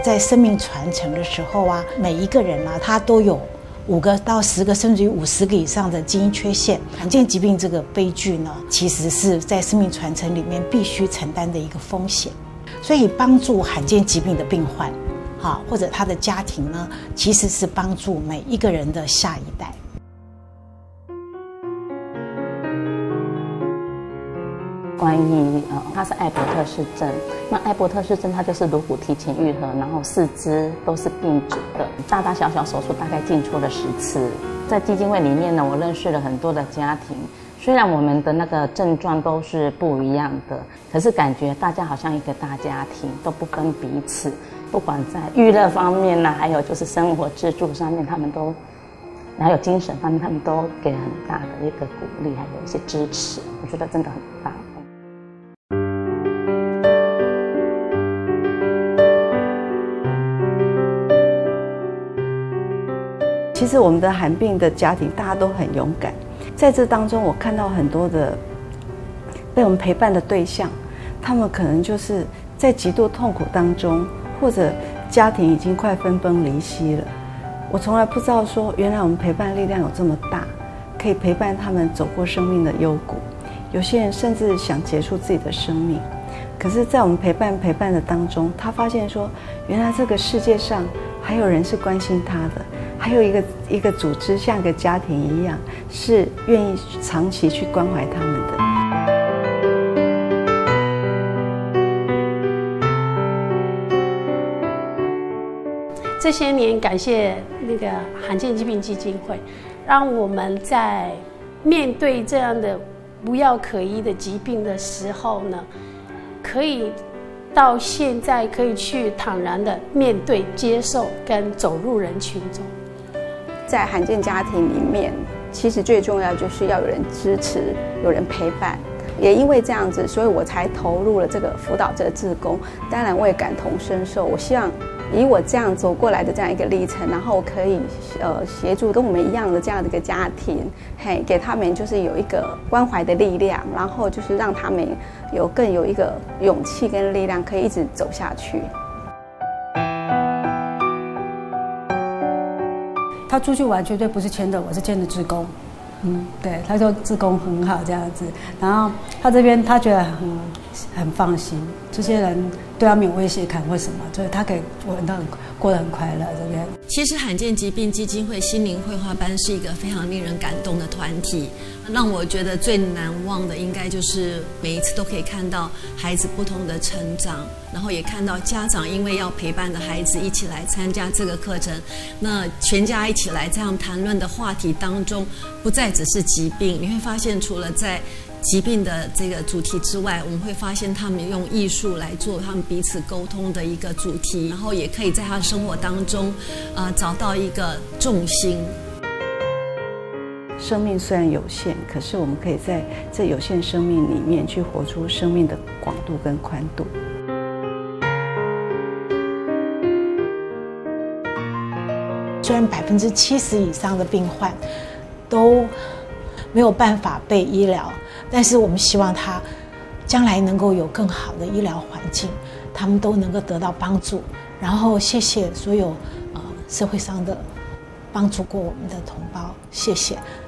在生命传承的时候啊，每一个人啊，他都有5个到10个，甚至于50个以上的基因缺陷。罕见疾病这个悲剧呢，其实是在生命传承里面必须承担的一个风险。所以帮助罕见疾病的病患，或者他的家庭呢，其实是帮助每一个人的下一代。 关于它是艾伯特氏症，那艾伯特氏症它就是颅骨提前愈合，然后四肢都是并直的，大大小小手术大概进出了10次。在基金会里面呢，我认识了很多的家庭，虽然我们的那个症状都是不一样的，可是感觉大家好像一个大家庭，都不分彼此，不管在娱乐方面呢，还有就是生活支柱上面，他们都，还有精神方面，他们都给很大的一个鼓励，还有一些支持，我觉得真的很棒。 其实我们的罕病的家庭，大家都很勇敢。在这当中，我看到很多的被我们陪伴的对象，他们可能就是在极度痛苦当中，或者家庭已经快分崩离析了。我从来不知道说，原来我们陪伴力量有这么大，可以陪伴他们走过生命的幽谷。有些人甚至想结束自己的生命，可是，在我们陪伴的当中，他发现说，原来这个世界上还有人是关心他的。还有一个组织像一个家庭一样，是愿意长期去关怀他们的。 这些年，感谢那个罕见疾病基金会，让我们在面对这样的无药可医的疾病的时候呢，可以到现在可以去坦然的面对、接受跟走入人群中。 在罕见家庭里面，其实最重要就是要有人支持，有人陪伴。也因为这样子，所以我才投入了这个辅导这个志工。当然，我也感同身受。我希望以我这样走过来的这样一个历程，然后可以协助跟我们一样的这样的一个家庭，给他们就是有一个关怀的力量，然后就是让他们更有一个勇气跟力量，可以一直走下去。 他出去玩绝对不是签的，我是签的志工。对，他说志工很好这样子，然后他这边他觉得很放心，这些人对他没有威胁感或什么，所以他可以过得很快乐这边。 其实罕见疾病基金会心灵绘画班是一个非常令人感动的团体，让我觉得最难忘的应该就是每一次都可以看到孩子不同的成长，然后也看到家长因为要陪伴着孩子一起来参加这个课程，那全家一起来这样谈论的话题当中，不再只是疾病，你会发现除了在疾病的这个主题之外，我们会发现他们用艺术来做他们彼此沟通的一个主题，然后也可以在他的生活当中找到一个重心。 生命虽然有限，可是我们可以在这有限生命里面去活出生命的广度跟宽度。 虽然70%以上的病患都没有办法被医疗，但是我们希望他将来能够有更好的医疗环境，他们都能够得到帮助。然后谢谢所有社会上的帮助过我们的同胞，谢谢。